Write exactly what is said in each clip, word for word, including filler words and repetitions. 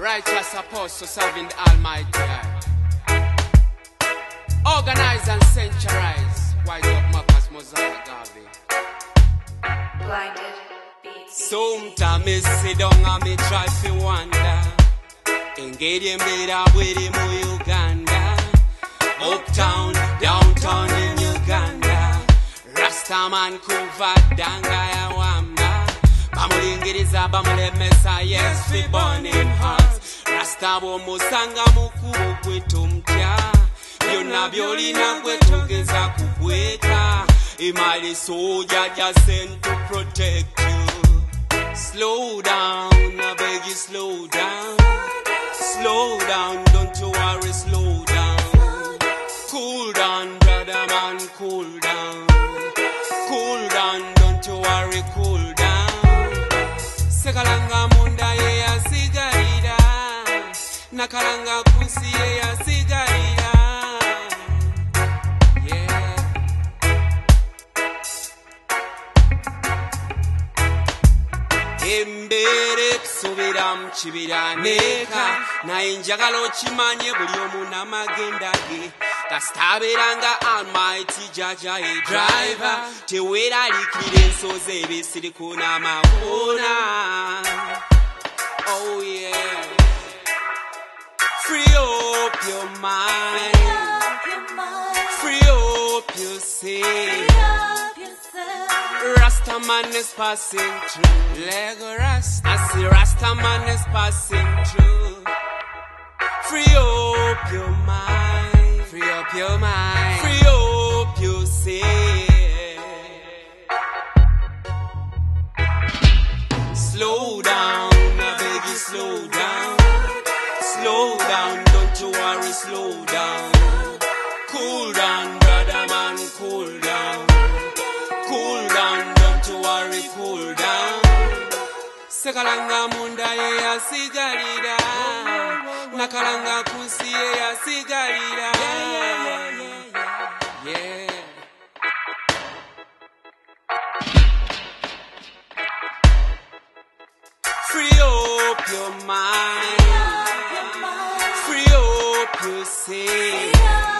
righteous apostle serving the Almighty eye. Organize and centralize. Wise up Marcus Mosiah Garvey. Blinded beats. Sometimes I sit down and me try to wonder. Engage him better with him in Uganda. Uptown, downtown in Uganda. Rastaman kuvadanga ya wamba. Bamulingiriza bamule mesa yes fi burning hearts. Rastabo musanga mukubo kwetu mtya. Byonna byolina gwe tugeza kukweka. Imali soldier just sent to protect you. Slow down, I beg you slow down. Slow down, don't you worry, slow down. Cool down, brother man, cool down. Cool down, don't you worry, cool down. Sekalanga munda ye ya sigarira. Nakalanga kunsi ye ya sigarira. Embere kusubira mu kibira neka naye njagala okimanye buli omu n'amagenda ge kasitabeeranga Almighty jaja e driver teweeraliikirira ensozi ebisiriko n'amakoona. Oh yeah, free up your mind, free up yourself. Rastaman is passing through. Lego Rasta, I see Rastaman is passing through. Free up your mind, free up your mind, free up yourself. Slow down, I beg you, slow down. Slow down, don't you worry, slow down. Cool down, brother man, cool down. Cool down, don't you worry, cool down. Sekalanga munda ye ya sigarira. Nakalanga kunsi ye ya sigarira. Yeah. Free up your mind. Free up yourself.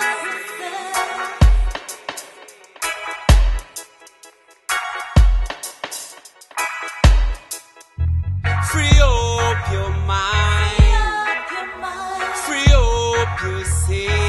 Free up your mind, free up yourself.